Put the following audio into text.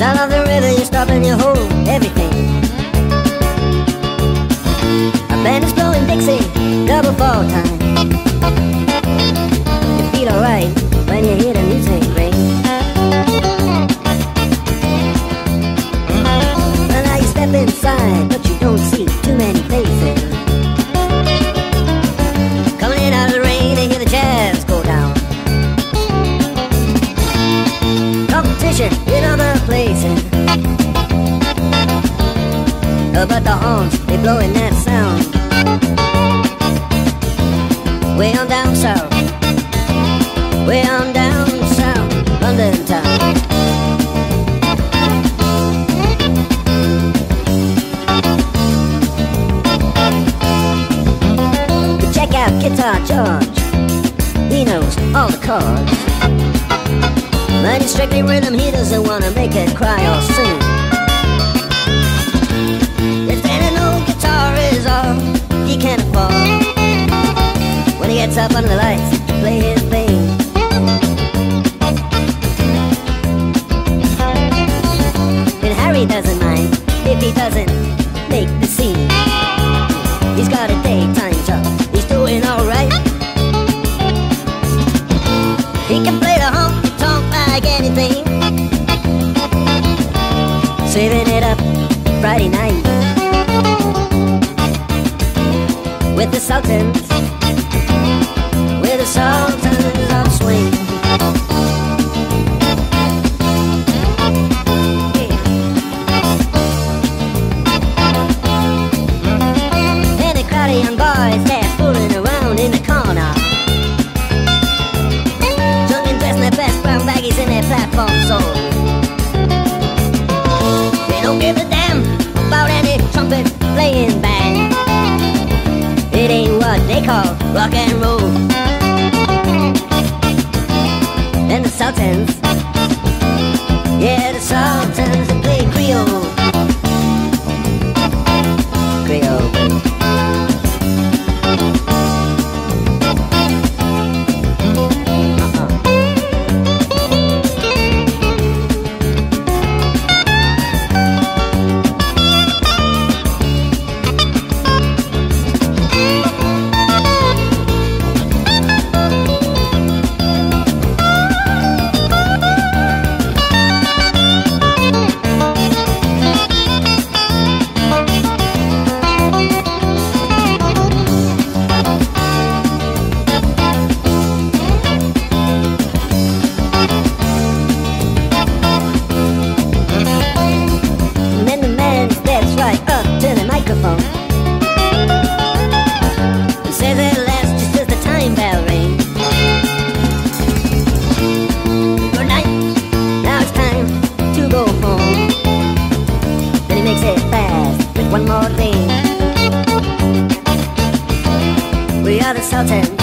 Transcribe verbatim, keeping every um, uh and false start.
Sound of the river, you stop and you hold everything. A band is blowing Dixie, double fall time. You feel alright when you hear the music ring. Well, now you step inside, but you don't see too many faces. Coming in out of the rain, and hear the jazz go down. Competition in other places, uh, but the horns, they blowing that sound. Way on down south, way on down south, London town. You check out Guitar George, he knows all the chords. But it's strictly rhythm, he doesn't wanna make it cry or sing. If any old guitar is all he can't afford, when he gets up under the lights to play his thing. And Harry doesn't mind if he doesn't make the scene. He's got a daytime job, he's doing alright. He can play the honky-tonk like anything, saving it up Friday night with the Sultans, with the Sultans of swing. And a crowd of young boys, they're fooling around in the corner, drunk and dressed in their best brown baggies in their platform soul. They don't give a damn about any trumpet playing band. It ain't what they call rock and roll. And the Sultans, yeah, the Sultans, they play Creole. Creole. Says it'll last just as the time bell rings. Good night, now it's time to go home. Then he makes it fast with one more thing. We are the Sultans.